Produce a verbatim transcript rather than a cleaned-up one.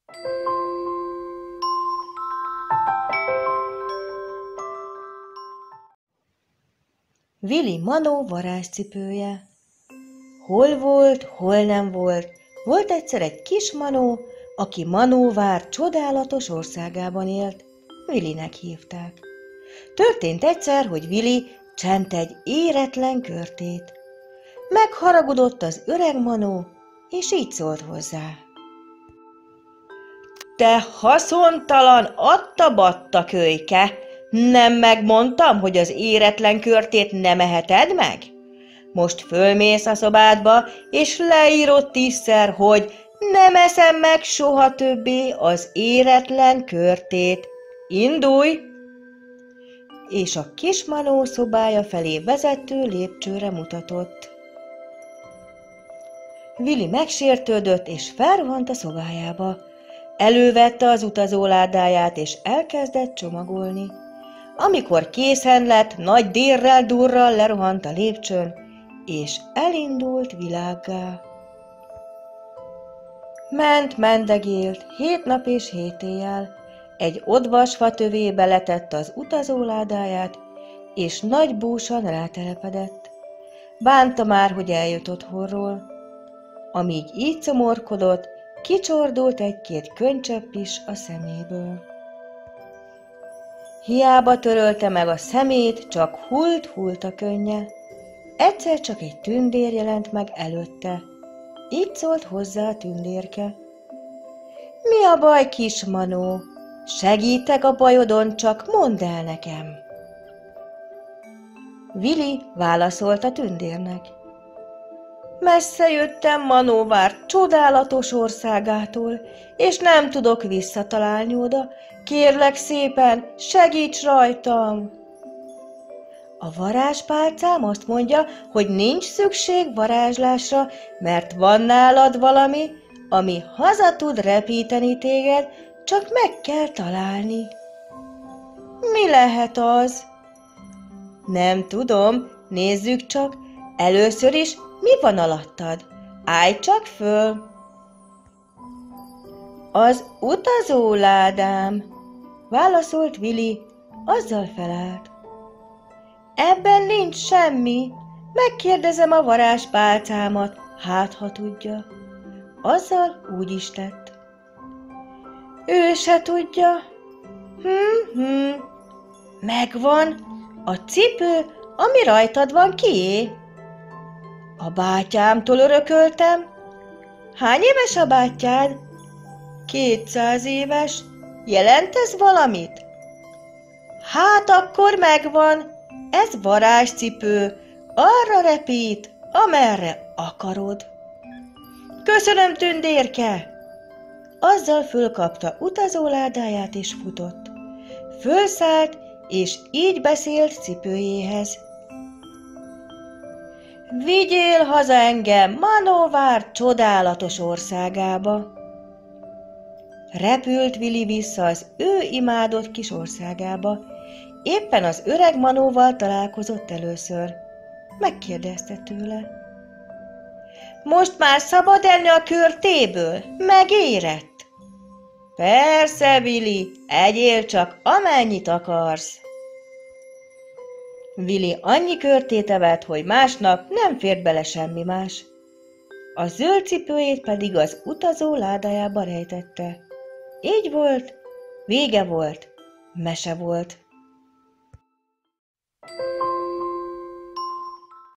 Willy Manó varázscipője. Hol volt, hol nem volt, volt egyszer egy kis manó, aki Manóvár csodálatos országában élt. Willynek hívták. Történt egyszer, hogy Willy csent egy éretlen körtét. Megharagudott az öreg manó, és így szólt hozzá. Te haszontalan adta-batta kölyke! Nem megmondtam, hogy az éretlen körtét nem eheted meg? Most fölmész a szobádba, és leírod tízszer, hogy nem eszem meg soha többé az éretlen körtét. Indulj! És a kis manó szobája felé vezető lépcsőre mutatott. Willy megsértődött, és felrohant a szobájába. Elővette az utazóládáját, és elkezdett csomagolni. Amikor készen lett, nagy dérrel-durral lerohant a lépcsőn, és elindult világgá. Ment, mendegélt, hét nap és hét éjjel, egy odvasfa tövébe letette az utazóládáját, és nagy búsan rátelepedett. Bánta már, hogy eljött otthonról. Amíg így szomorkodott, kicsordult egy-két könycsepp is a szeméből. Hiába törölte meg a szemét, csak hult-hult a könnye. Egyszer csak egy tündér jelent meg előtte. Így szólt hozzá a tündérke. Mi a baj, kis manó? Segítek a bajodon, csak mondd el nekem. Willy válaszolt a tündérnek. Messze jöttem Manóvár csodálatos országától, és nem tudok visszatalálni oda. Kérlek szépen, segíts rajtam! A varázspálcám azt mondja, hogy nincs szükség varázslásra, mert van nálad valami, ami haza tud repíteni téged, csak meg kell találni. Mi lehet az? Nem tudom, nézzük csak, először is mi van alattad? Állj csak föl! Az utazóládám, válaszolt Willy, azzal felállt. Ebben nincs semmi, megkérdezem a varázspálcámat, hát ha tudja. Azzal úgy is tett. Ő se tudja. Hm-hm, megvan, a cipő, ami rajtad van, kié? A bátyámtól örököltem. Hány éves a bátyád? Kétszáz éves. Jelent ez valamit? Hát akkor megvan. Ez varázscipő. Arra repít, amerre akarod. Köszönöm, tündérke! Azzal fölkapta utazóládáját és futott. Fölszállt, és így beszélt cipőjéhez. Vigyél haza engem Manóvár csodálatos országába. Repült Willy vissza az ő imádott kis országába. Éppen az öreg Manóval találkozott először. Megkérdezte tőle. Most már szabad enni a körtéből? Megérett? Persze, Willy, egyél csak amennyit akarsz. Willy annyi körtét evett, hogy másnap nem fért bele semmi más. A zöld cipőjét pedig az utazó ládájába rejtette. Így volt, vége volt, mese volt.